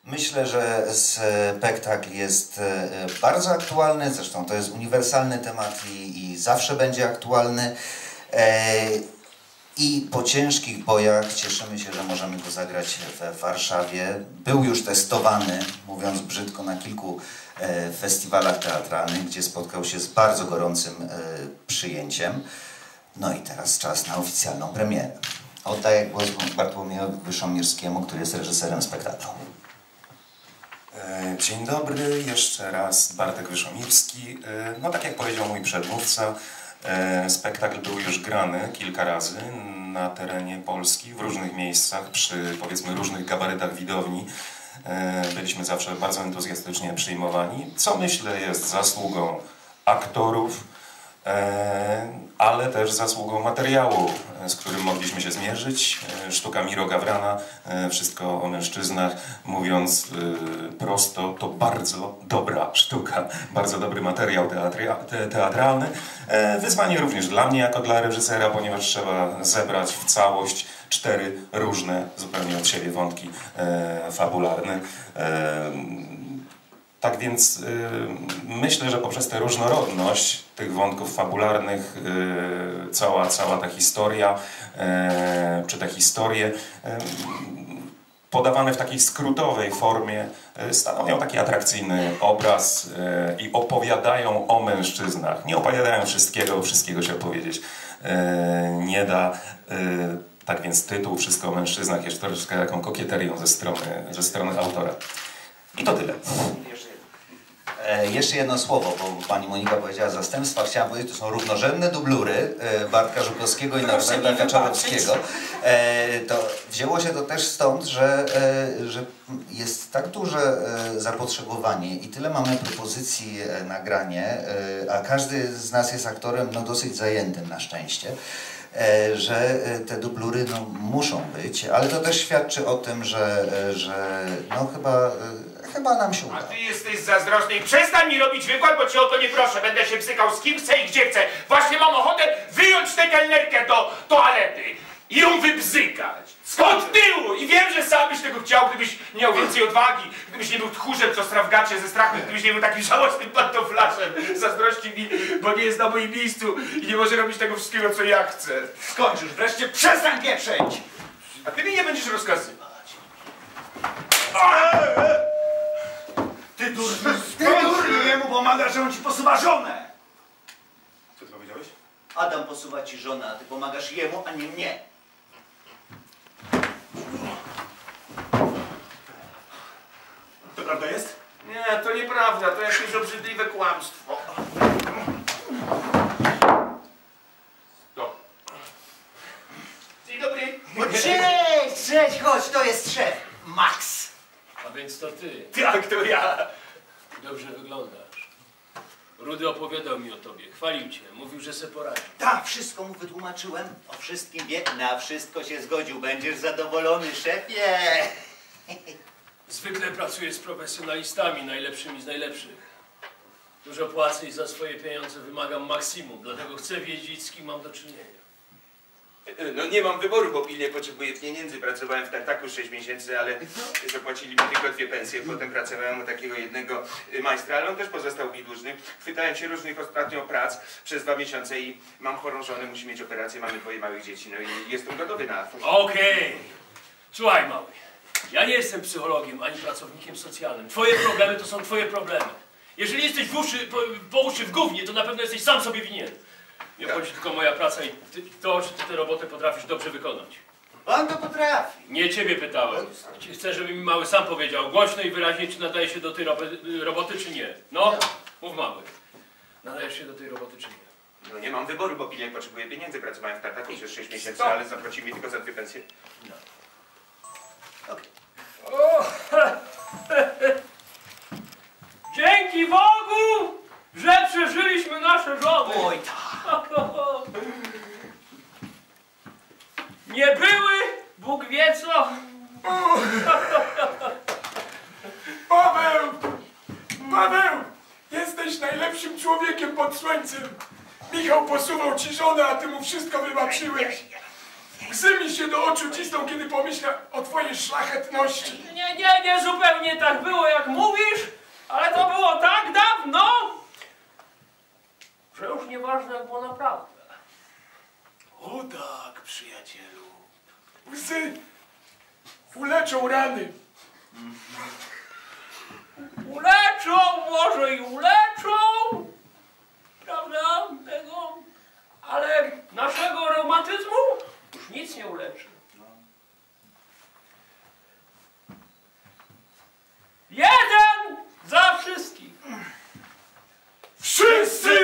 Myślę, że spektakl jest bardzo aktualny, zresztą to jest uniwersalny temat i zawsze będzie aktualny. I po ciężkich bojach cieszymy się, że możemy go zagrać w Warszawie. Był już testowany, mówiąc brzydko, na kilku festiwalach teatralnych, gdzie spotkał się z bardzo gorącym przyjęciem. No i teraz czas na oficjalną premierę. Oddaję głos Bartłomiejowi Wyszomirskiemu, który jest reżyserem spektaklu. Dzień dobry, jeszcze raz Bartek Wyszomirski. No tak jak powiedział mój przedmówca, spektakl był już grany kilka razy na terenie Polski, w różnych miejscach, przy powiedzmy różnych gabarytach widowni. Byliśmy zawsze bardzo entuzjastycznie przyjmowani, co myślę jest zasługą aktorów, ale też zasługą materiału, z którym mogliśmy się zmierzyć. Sztuka Miro Gawrana, wszystko o mężczyznach, mówiąc prosto, to bardzo dobra sztuka, bardzo dobry materiał teatralny. Wyzwanie również dla mnie jako dla reżysera, ponieważ trzeba zebrać w całość 4 różne zupełnie od siebie wątki fabularne. Tak więc myślę, że poprzez tę różnorodność tych wątków fabularnych cała ta historia, czy te historie podawane w takiej skrótowej formie stanowią taki atrakcyjny obraz i opowiadają o mężczyznach. Nie opowiadają wszystkiego się opowiedzieć nie da. Tak więc tytuł Wszystko o mężczyznach jest troszeczkę taką kokieterią ze strony autora. I to tyle. Jeszcze jedno słowo, bo pani Monika powiedziała zastępstwa. Chciałam powiedzieć, to są równorzędne dublury Bartka Żukowskiego i Norberta Kaczorowskiego. To wzięło się to też stąd, że jest tak duże zapotrzebowanie i tyle mamy propozycji na granie, a każdy z nas jest aktorem no, dosyć zajętym na szczęście, że te dublury no, muszą być, ale to też świadczy o tym, że no chyba nam się uda. A ty jesteś zazdrosny i przestań mi robić wykład, bo cię o to nie proszę. Będę się bzykał z kim chcę i gdzie chcę. Właśnie mam ochotę wyjąć tę kelnerkę do toalety i ją wybzykać. Od tyłu! I wiem, że sam byś tego chciał, gdybyś miał więcej odwagi, gdybyś nie był tchórzem, co strawgacie ze strachu, gdybyś nie był takim żałosnym pantoflaszem. Zazdrości mi, bo nie jest na moim miejscu i nie może robić tego wszystkiego, co ja chcę. Skończysz, wreszcie przestań pieprzeć! A ty mi nie będziesz rozkazywać. Ty durniu, jemu pomagasz, że on ci posuwa żonę! Co ty powiedziałeś? Adam posuwa ci żonę, a ty pomagasz jemu, a nie mnie. To prawda jest? Nie, to nieprawda, to jakieś obrzydliwe kłamstwo. Stop. Dzień dobry. Cześć, chodź, to jest szef, Max. A więc to ty. Tak, to ja. Dobrze wyglądasz. Rudy opowiadał mi o tobie, chwalił cię, mówił, że se poradzi. Tak, wszystko mu wytłumaczyłem, o wszystkim wie, na wszystko się zgodził. Będziesz zadowolony, szefie. Zwykle pracuję z profesjonalistami, najlepszymi z najlepszych. Dużo płacę i za swoje pieniądze wymagam maksimum, dlatego chcę wiedzieć, z kim mam do czynienia. No nie mam wyboru, bo pilnie potrzebuję pieniędzy. Pracowałem w tartaku 6 miesięcy, ale zapłacili mi tylko 2 pensje. Potem pracowałem u takiego jednego majstra, ale on też pozostał mi dłużny. Chwytałem się różnych ostatnio prac przez 2 miesiące i mam chorą żonę, musi mieć operację, mamy 2 małych dzieci, no i jestem gotowy na... Okej. Słuchaj, mały, ja nie jestem psychologiem ani pracownikiem socjalnym. Twoje problemy to są twoje problemy. Jeżeli jesteś po uszy w gównie, to na pewno jesteś sam sobie winien. Nie chodzi tylko o moja praca i to, czy ty tę robotę potrafisz dobrze wykonać. On to potrafi. Nie ciebie pytałem. Chcę, żeby mi mały sam powiedział głośno i wyraźnie, czy nadaje się do tej roboty, czy nie. No, mów mały. Nadajesz się do tej roboty, czy nie? No nie mam wyboru, bo pilnie potrzebuję pieniędzy. Pracowałem w tartaku przez 6 miesięcy, ale zapłacili mi tylko za 2 pensje. No. Okay. Dzięki Bogu, że przeżyliśmy nasze żony. Oj tak. Nie były, Bóg wie co. Paweł! Jesteś najlepszym człowiekiem pod słońcem. Michał posuwał ci żonę, a ty mu wszystko wybaczyłeś. Łzy mi się do oczu cisną, kiedy pomyślę o twojej szlachetności. Nie Nie zupełnie tak było, jak mówisz, ale to było tak dawno, że już nieważne, jak było naprawdę. O tak, przyjacielu. Łzy uleczą rany. Uleczą, może i uleczą, prawda, tego, ale naszego reumatyzmu już nic nie uleczy. Jeden za wszystkich. Wszyscy